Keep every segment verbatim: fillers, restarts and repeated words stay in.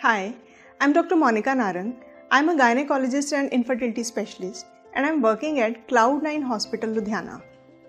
Hi, I'm Doctor Monika Narang. I'm a gynecologist and infertility specialist and I'm working at Cloudnine Hospital, Ludhiana.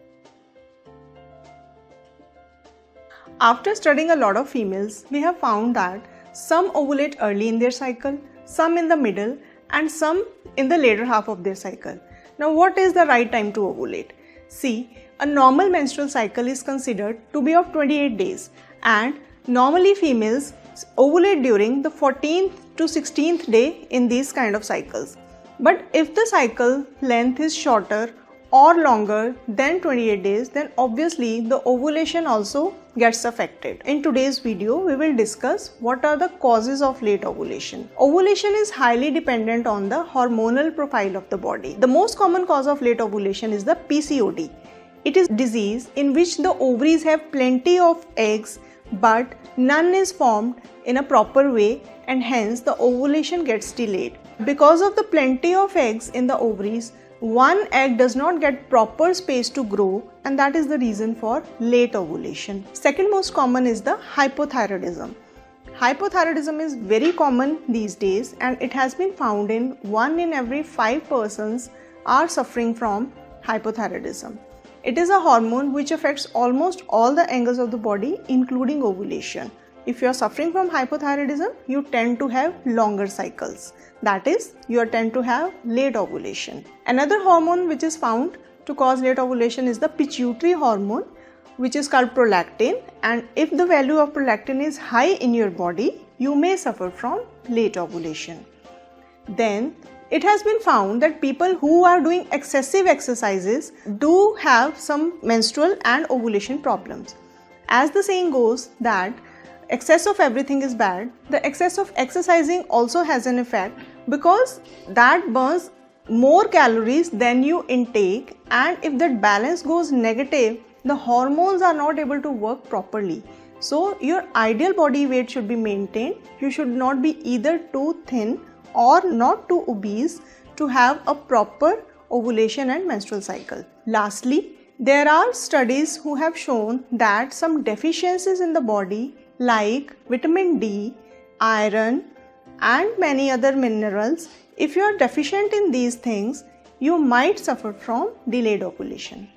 After studying a lot of females, we have found that some ovulate early in their cycle, some in the middle and some in the later half of their cycle. Now what is the right time to ovulate? See, a normal menstrual cycle is considered to be of twenty-eight days and normally females ovulate during the fourteenth to sixteenth day in these kind of cycles. But if the cycle length is shorter or longer than twenty-eight days, then obviously the ovulation also gets affected. In today's video, we will discuss what are the causes of late ovulation. Ovulation is highly dependent on the hormonal profile of the body. The most common cause of late ovulation is the P C O D. It is disease in which the ovaries have plenty of eggs but none is formed in a proper way and hence the ovulation gets delayed. Because of the plenty of eggs in the ovaries, one egg does not get proper space to grow and that is the reason for late ovulation. Second most common is the hypothyroidism. Hypothyroidism is very common these days and it has been found in one in every five persons are suffering from hypothyroidism. It is a hormone which affects almost all the angles of the body including ovulation. If you are suffering from hypothyroidism, you tend to have longer cycles. That is, you tend to have late ovulation. Another hormone which is found to cause late ovulation is the pituitary hormone, which is called prolactin, and if the value of prolactin is high in your body, you may suffer from late ovulation. Then it has been found that people who are doing excessive exercises do have some menstrual and ovulation problems. As the saying goes that excess of everything is bad, the excess of exercising also has an effect because that burns more calories than you intake, and if that balance goes negative, the hormones are not able to work properly. So your ideal body weight should be maintained. You should not be either too thin or not too obese to have a proper ovulation and menstrual cycle. Lastly, there are studies who have shown that some deficiencies in the body like vitamin D, iron and many other minerals, if you are deficient in these things, you might suffer from delayed ovulation.